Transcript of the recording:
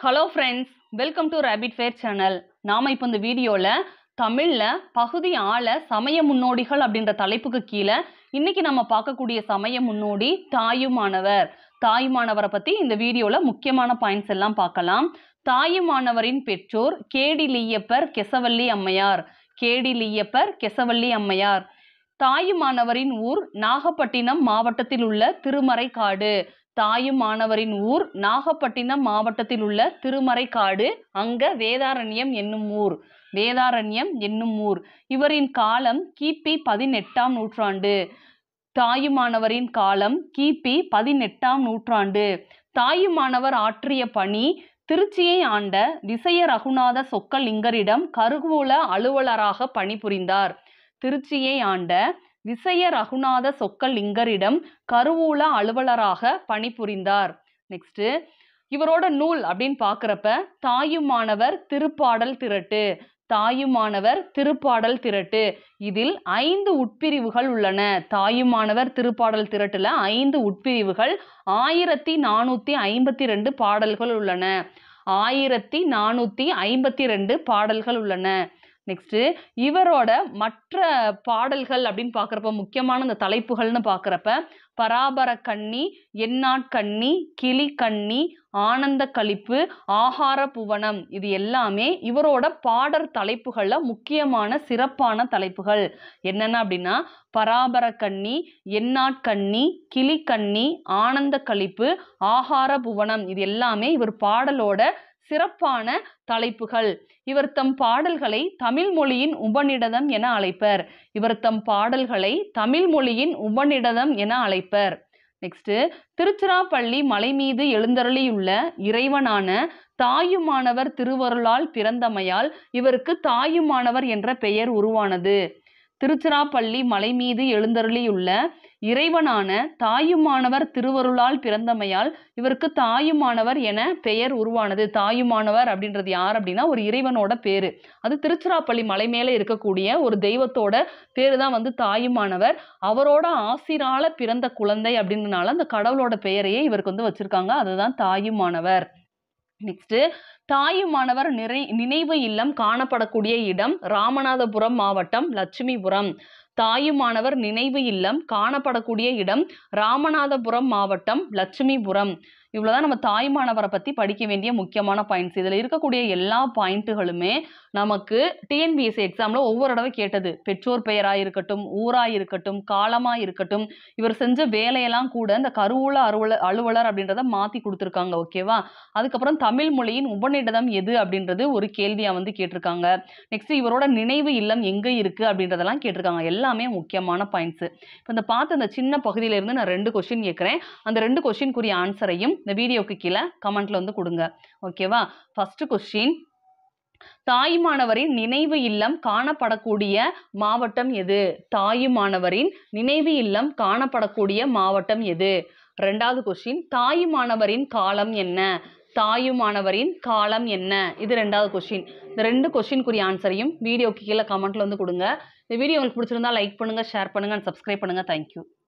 Hello friends, welcome to rapid fair channel. நாம இப்போ இந்த வீடியோவில் தமிழில் பகுதி 4 சமய முன்னோடிகள் அப்படின்ற தலைப்புக்கு கீழே இன்னைக்கு நம்ம பார்க்கக்கூடிய சமய முன்னோடி தாயுமானவர். தாயுமானவரை பற்றி இந்த வீடியோவில் முக்கியமான பாயிண்ட்ஸ் எல்லாம் பார்க்கலாம். தாயுமானவரின் பெற்றோர் கேடிலியப்பர் கெசவள்ளி அம்மையார். கேடிலியப்பர் கெசவள்ளி அம்மையார். தாயுமானவரின் ஊர் நாகப்பட்டினம் மாவட்டத்தில் உள்ள திருமறைக்காடு. தாயுமானவரின் ஊர் நாகப்பட்டினம் மாவட்டத்தில் உள்ள திருமறைக்காடு. அங்க வேதாரண்யம் என்னும் ஊர். வேதாரண்யம் என்னும் ஊர். இவரின் காலம் கிபி 18ஆம் நூற்றாண்டு. தாயுமானவரின் காலம் கிபி 18ஆம் நூற்றாண்டு. தாயுமானவர் ஆற்றிய பணி திருச்சியை ஆண்ட விசய ரகுநாத சொக்கலிங்கரிடம் கருவூல அலுவலராக பணிபுரிந்தார். திருச்சியை ஆண்ட விசய ரகுநாத சொக்கலிங்கரிடம் கருவூல அலுவலராக பணிபுரிந்தார். நெக்ஸ்ட், இவரோட நூல் அப்படின்னு பார்க்குறப்ப தாயுமானவர் திருப்பாடல் திரட்டு. தாயுமானவர் திருப்பாடல் திரட்டு. இதில் 5 உட்பிரிவுகள் உள்ளன. தாயுமானவர் திருப்பாடல் திரட்டுல 5 உட்பிரிவுகள், 1452 பாடல்கள் உள்ளன. 1452 பாடல்கள் உள்ளன. நெக்ஸ்ட், இவரோட மற்ற பாடல்கள் அப்படின்னு பார்க்குறப்ப முக்கியமான இந்த தலைப்புகள்னு பார்க்குறப்ப பராபர கண்ணி, எண்ணாட்கண்ணி, கிளி கண்ணி, ஆனந்த களிப்பு, ஆகார புவனம், இது எல்லாமே இவரோட பாடற் தலைப்புகள்ல முக்கியமான சிறப்பான தலைப்புகள். என்னென்ன அப்படின்னா பராபர கண்ணி, எண்ணாட்கண்ணி, கிளி கண்ணி, ஆனந்த களிப்பு, ஆகார புவனம், இது எல்லாமே இவர் பாடலோட சிறப்பான தலைப்புகள். இவர் தம் பாடல்களை தமிழ் மொழியின் உபநிடதம் என அழைப்பர். இவர் தம் பாடல்களை தமிழ் மொழியின் உபநிடதம் என அழைப்பர். நெக்ஸ்ட், திருச்சிராப்பள்ளி மலை மீது எழுந்தருளியுள்ள இறைவனான தாயுமானவர் திருவருளால் பிறந்தமையால் இவருக்கு தாயுமானவர் என்ற பெயர் உருவானது. திருச்சிராப்பள்ளி மலை மீது எழுந்தருளியுள்ள இறைவனான தாயுமானவர் திருவருளால் பிறந்தமையால் இவருக்கு தாயுமானவர் என பெயர் உருவானது. தாயுமானவர் அப்படின்றது யார் அப்படின்னா ஒரு இறைவனோட பேரு. அது திருச்சிராப்பள்ளி மலை மேலே இருக்கக்கூடிய ஒரு தெய்வத்தோட பேரு தான் தாயுமானவர். அவரோட ஆசிரால பிறந்த குழந்தை அப்படின்றனால அந்த கடவுளோட பெயரையே இவருக்கு வச்சிருக்காங்க. அதுதான் தாயுமானவர். நெக்ஸ்ட், தாயுமானவர் நினைவு இல்லம் காணப்படக்கூடிய இடம் ராமநாதபுரம் மாவட்டம் லட்சுமிபுரம். தாயுமானவர் நினைவு இல்லம் காணப்படக்கூடிய இடம் ராமநாதபுரம் மாவட்டம் லட்சுமிபுரம். இவ்வளவுதான் நம்ம தாயுமானவரை பத்தி படிக்க வேண்டிய முக்கியமான பாயிண்ட்ஸ். இதுல இருக்கக்கூடிய எல்லா பாயிண்ட்டுகளுமே நமக்கு டிஎன்பிஎஸ்சி எக்ஸாம்ல ஒவ்வொரு தடவை கேட்டது. பெற்றோர் பெயரா இருக்கட்டும், ஊரா இருக்கட்டும், காலமா இருக்கட்டும், இவர் செஞ்ச வேலையெல்லாம் கூட இந்த கருவூல அலுவலர் அப்படின்றத மாத்தி கொடுத்துருக்காங்க. ஓகேவா? அதுக்கப்புறம் தமிழ் மொழியின் உபநிடதம் எது அப்படின்றது ஒரு கேள்வியா கேட்டிருக்காங்க. நெக்ஸ்ட், இவரோட நினைவு இல்லம் எங்க இருக்கு அப்படின்றதெல்லாம் கேட்டிருக்காங்க. எல்லாமே முக்கியமான பாயிண்ட்ஸ். இப்போ இந்த பார்த்த இந்த சின்ன பகுதியில இருந்து நான் 2 கொஸ்டின் கேட்கிறேன். அந்த 2 கொஸ்டின்குரிய ஆன்சரையும் இந்த வீடியோக்கு கீழே கமெண்ட்ல கொடுங்க. ஓகேவா? ஃபர்ஸ்ட் கொஸ்டின், தாயுமானவரின் நினைவு இல்லம் காணப்படக்கூடிய மாவட்டம் எது? தாயுமானவரின் நினைவு இல்லம் காணப்படக்கூடிய மாவட்டம் எது? 2வது கொஸ்டின், தாயுமானவரின் காலம் என்ன? தாயுமானவரின் காலம் என்ன? இது 2வது கொஸ்டின். இந்த 2 கொஸ்டின்குரிய ஆன்சரையும் வீடியோக்கு கீழே கமெண்ட்ல கொடுங்க. இந்த வீடியோ உங்களுக்கு பிடிச்சிருந்தா லைக் பண்ணுங்க, ஷேர் பண்ணுங்க, சப்ஸ்கிரைப் பண்ணுங்க. தேங்க்யூ.